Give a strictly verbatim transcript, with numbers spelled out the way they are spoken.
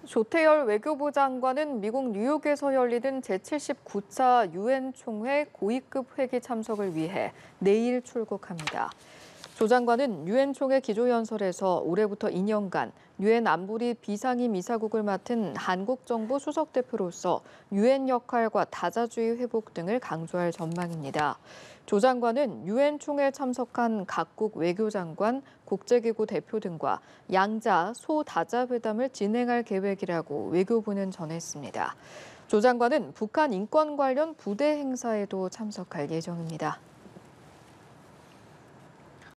조태열 외교부 장관은 미국 뉴욕에서 열리는 제칠십구 차 유엔 총회 고위급 회기 참석을 위해 내일 출국합니다. 조 장관은 유엔 총회 기조연설에서 올해부터 이 년간 유엔 안보리 비상임 이사국을 맡은 한국 정부 수석 대표로서 유엔 역할과 다자주의 회복 등을 강조할 전망입니다. 조 장관은 유엔 총회에 참석한 각국 외교장관, 국제기구 대표 등과 양자, 소다자 회담을 진행할 계획이라고 외교부는 전했습니다. 조 장관은 북한 인권 관련 부대 행사에도 참석할 예정입니다.